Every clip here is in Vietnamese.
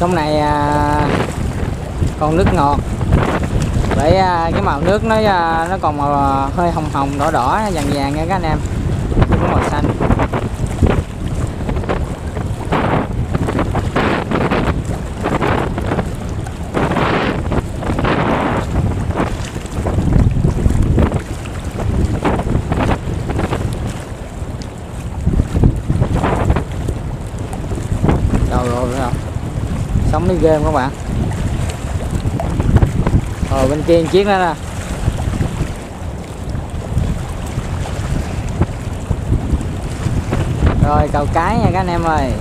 Trong này còn nước ngọt, để cái màu nước nó còn màu hơi hồng hồng đỏ đỏ vàng vàng nha các anh em, không có màu xanh. Sống đi ghê các bạn. Bên kia chiếc đó nè. Rồi cầu cái nha các anh em ơi.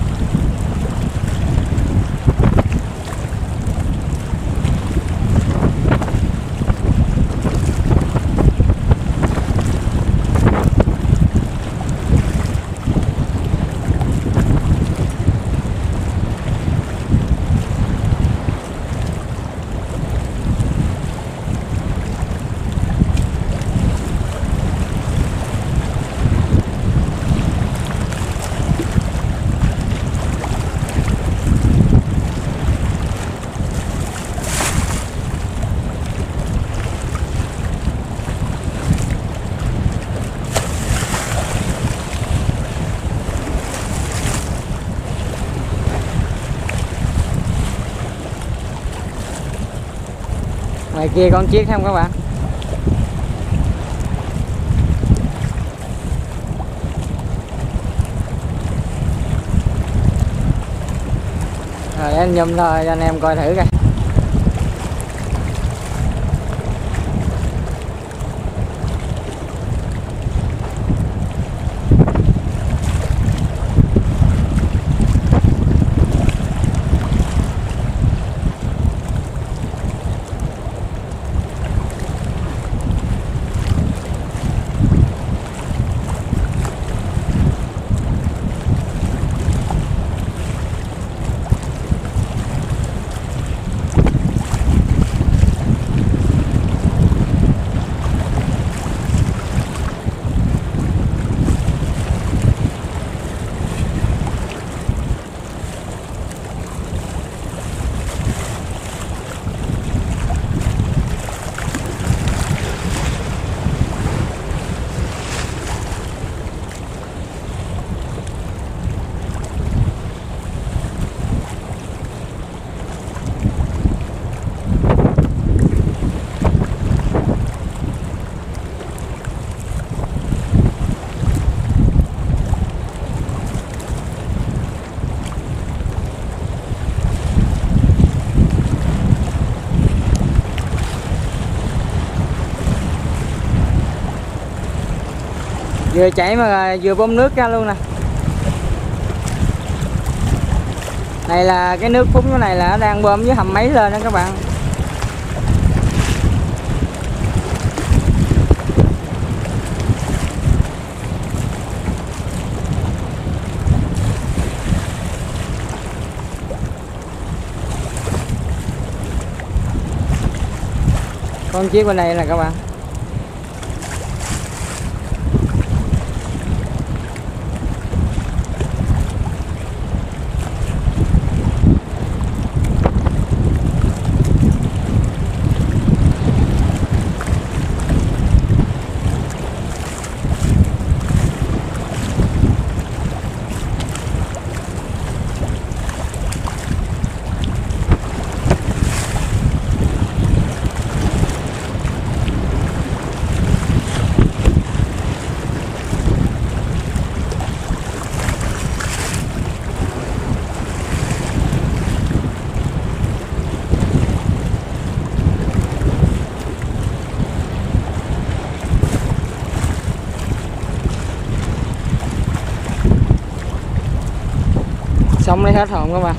Ngoài kia con chiếc không các bạn. Rồi em nhum thôi cho anh em coi thử coi. Vừa chảy mà vừa bơm nước ra luôn nè. Này là cái nước phúng cái này là nó đang bơm với hầm máy lên đó các bạn. Con chiếc bên đây nè các bạn. Xong lấy hết hồn các bạn.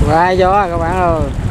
Quá gió các bạn ơi.